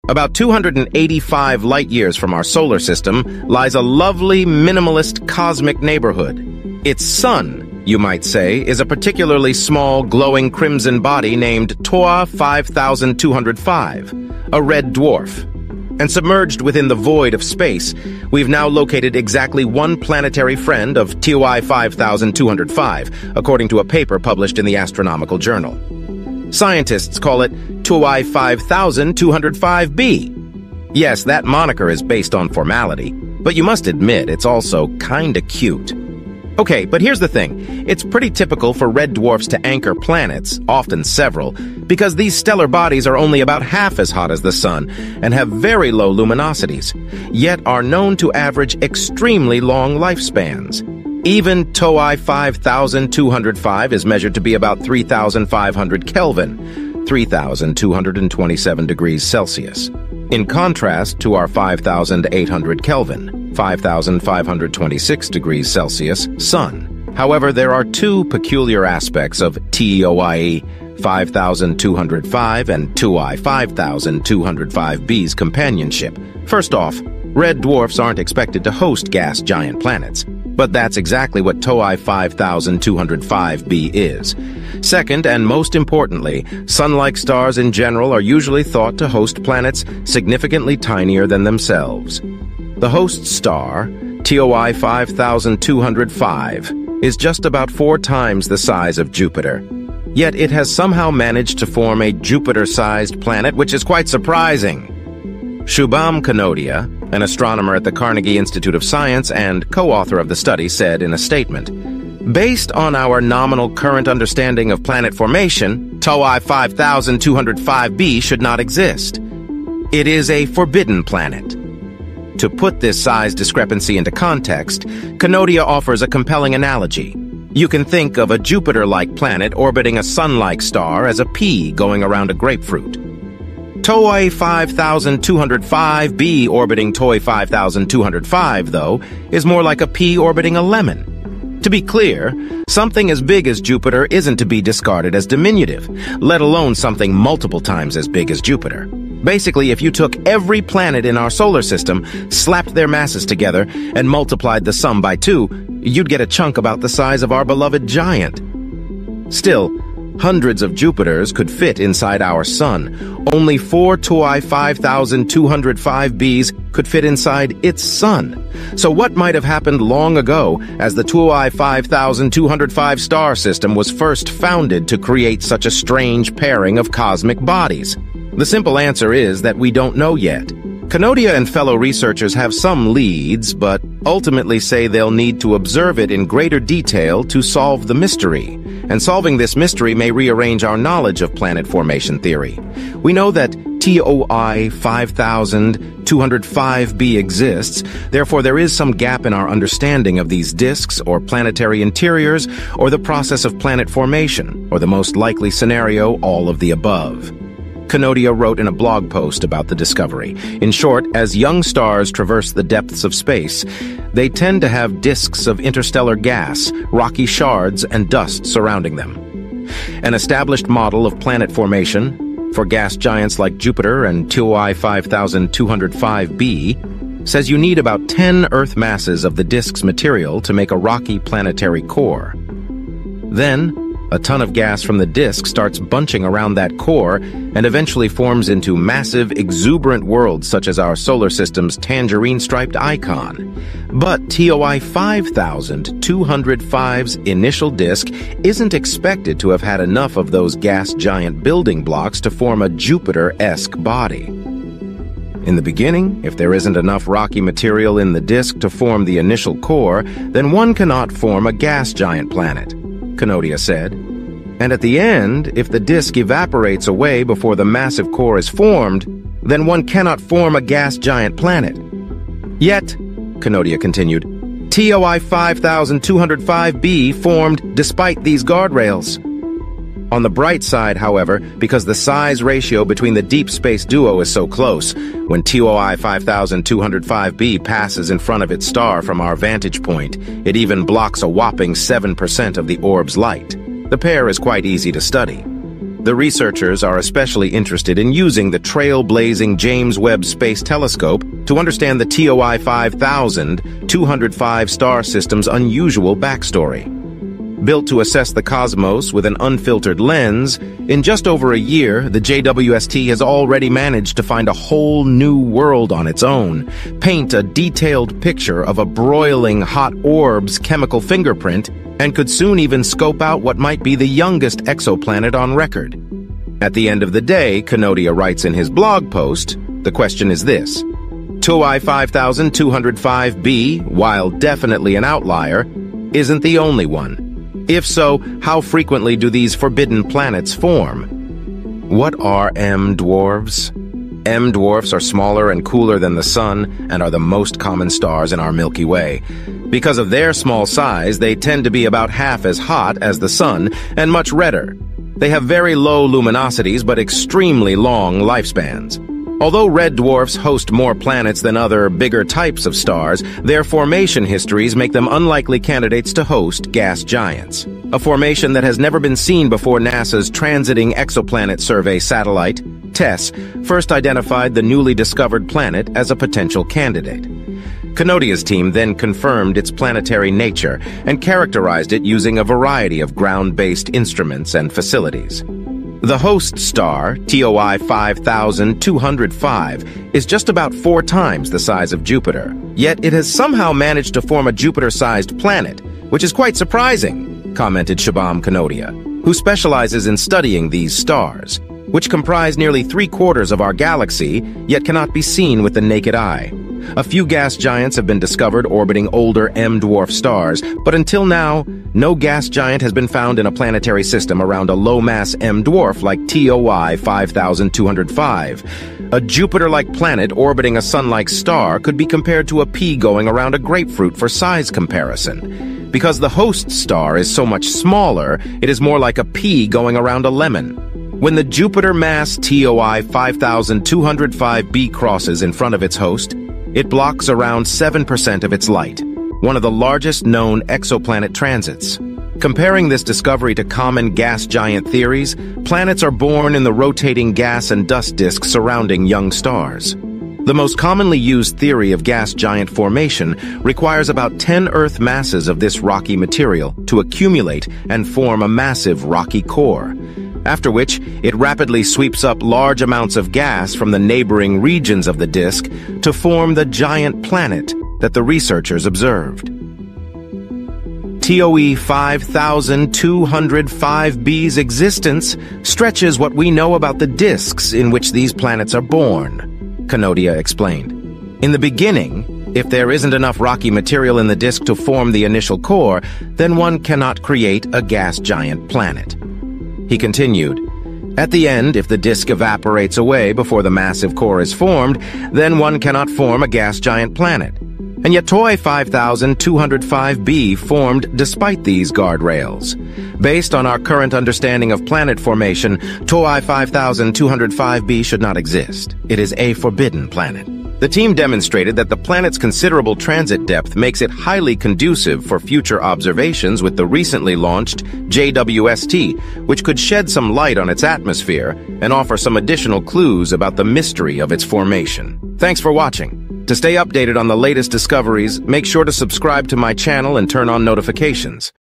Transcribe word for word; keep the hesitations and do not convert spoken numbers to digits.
About two hundred eighty-five light-years from our solar system lies a lovely, minimalist cosmic neighborhood. Its sun, you might say, is a particularly small, glowing crimson body named T O A five thousand two hundred five, a red dwarf. And submerged within the void of space, we've now located exactly one planetary friend of T O A five thousand two hundred five, according to a paper published in the Astronomical Journal. Scientists call it T O A five thousand two hundred five b. Yes, that moniker is based on formality, but you must admit it's also kinda cute. Okay, but here's the thing. It's pretty typical for red dwarfs to anchor planets, often several, because these stellar bodies are only about half as hot as the sun and have very low luminosities, yet are known to average extremely long lifespans. Even T O A five thousand two hundred five is measured to be about three thousand five hundred Kelvin, three thousand two hundred twenty-seven degrees Celsius, in contrast to our five thousand eight hundred Kelvin, five thousand five hundred twenty-six degrees Celsius, sun. However, there are two peculiar aspects of T O A five thousand two hundred five and T O A five thousand two hundred five b's companionship. First off, red dwarfs aren't expected to host gas giant planets, but that's exactly what T O A five thousand two hundred five b is. Second, and most importantly, sun-like stars in general are usually thought to host planets significantly tinier than themselves. The host star, T O A five thousand two hundred five, is just about four times the size of Jupiter. Yet it has somehow managed to form a Jupiter-sized planet, which is quite surprising. Shubham Kanodia, an astronomer at the Carnegie Institute of Science and co-author of the study, said in a statement, "Based on our nominal current understanding of planet formation, T O A five thousand two hundred five b should not exist. It is a forbidden planet." To put this size discrepancy into context, Kanodia offers a compelling analogy. You can think of a Jupiter-like planet orbiting a Sun-like star as a pea going around a grapefruit. T O A five thousand two hundred five b orbiting T O A five thousand two hundred five, though, is more like a pea orbiting a lemon. To be clear, something as big as Jupiter isn't to be discarded as diminutive, let alone something multiple times as big as Jupiter. Basically, if you took every planet in our solar system, slapped their masses together, and multiplied the sum by two, you'd get a chunk about the size of our beloved giant. Still, hundreds of Jupiters could fit inside our sun. Only four T O A five thousand two hundred five b's could fit inside its sun. So what might have happened long ago as the T O A five thousand two hundred five star system was first founded to create such a strange pairing of cosmic bodies? The simple answer is that we don't know yet. Kanodia and fellow researchers have some leads, but ultimately say they'll need to observe it in greater detail to solve the mystery. And solving this mystery may rearrange our knowledge of planet formation theory. We know that T O A five thousand two hundred five b exists, therefore there is some gap in our understanding of these disks or planetary interiors or the process of planet formation, or the most likely scenario, all of the above. Kanodia wrote in a blog post about the discovery. In short, as young stars traverse the depths of space, they tend to have disks of interstellar gas, rocky shards, and dust surrounding them. An established model of planet formation for gas giants like Jupiter and T O A five thousand two hundred five b says you need about ten Earth masses of the disk's material to make a rocky planetary core. Then, a ton of gas from the disk starts bunching around that core and eventually forms into massive, exuberant worlds such as our solar system's tangerine-striped icon. But T O A five thousand two hundred five's initial disk isn't expected to have had enough of those gas giant building blocks to form a Jupiter-esque body. In the beginning, if there isn't enough rocky material in the disk to form the initial core, then one cannot form a gas giant planet, Kanodia said. And at the end, if the disk evaporates away before the massive core is formed, then one cannot form a gas giant planet. Yet, Kanodia continued, T O A five thousand two hundred five b formed despite these guardrails. On the bright side, however, because the size ratio between the deep space duo is so close, when T O A five thousand two hundred five b passes in front of its star from our vantage point, it even blocks a whopping seven percent of the orb's light. The pair is quite easy to study. The researchers are especially interested in using the trailblazing James Webb Space Telescope to understand the T O I five thousand two hundred five star system's unusual backstory. Built to assess the cosmos with an unfiltered lens, in just over a year, the J W S T has already managed to find a whole new world on its own, paint a detailed picture of a broiling hot orb's chemical fingerprint, and could soon even scope out what might be the youngest exoplanet on record. At the end of the day, Kanodia writes in his blog post, the question is this: T O I five thousand two hundred five b, while definitely an outlier, isn't the only one. If so, how frequently do these forbidden planets form? What are M dwarfs? M dwarfs are smaller and cooler than the Sun and are the most common stars in our Milky Way. Because of their small size, they tend to be about half as hot as the Sun and much redder. They have very low luminosities but extremely long lifespans. Although red dwarfs host more planets than other, bigger types of stars, their formation histories make them unlikely candidates to host gas giants, a formation that has never been seen before NASA's Transiting Exoplanet Survey satellite, TESS, first identified the newly discovered planet as a potential candidate. Kanodia's team then confirmed its planetary nature and characterized it using a variety of ground-based instruments and facilities. The host star, T O I five thousand two hundred five, is just about four times the size of Jupiter. Yet it has somehow managed to form a Jupiter-sized planet, which is quite surprising, commented Shabam Kanodia, who specializes in studying these stars, which comprise nearly three-quarters of our galaxy, yet cannot be seen with the naked eye. A few gas giants have been discovered orbiting older M-dwarf stars, but until now, no gas giant has been found in a planetary system around a low-mass M-dwarf like T O I five thousand two hundred five. A Jupiter-like planet orbiting a Sun-like star could be compared to a pea going around a grapefruit for size comparison. Because the host star is so much smaller, it is more like a pea going around a lemon. When the Jupiter mass T O I five thousand two hundred five b crosses in front of its host, it blocks around seven percent of its light, one of the largest known exoplanet transits. Comparing this discovery to common gas giant theories, planets are born in the rotating gas and dust disks surrounding young stars. The most commonly used theory of gas giant formation requires about ten Earth masses of this rocky material to accumulate and form a massive rocky core, after which it rapidly sweeps up large amounts of gas from the neighboring regions of the disk to form the giant planet that the researchers observed. T O I five thousand two hundred five b's existence stretches what we know about the disks in which these planets are born, Kanodia explained. In the beginning, if there isn't enough rocky material in the disk to form the initial core, then one cannot create a gas giant planet. He continued, at the end, if the disk evaporates away before the massive core is formed, then one cannot form a gas giant planet. And yet T O I five thousand two hundred five b formed despite these guardrails. Based on our current understanding of planet formation, T O I five thousand two hundred five b should not exist. It is a forbidden planet. The team demonstrated that the planet's considerable transit depth makes it highly conducive for future observations with the recently launched J W S T, which could shed some light on its atmosphere and offer some additional clues about the mystery of its formation. Thanks for watching. To stay updated on the latest discoveries, make sure to subscribe to my channel and turn on notifications.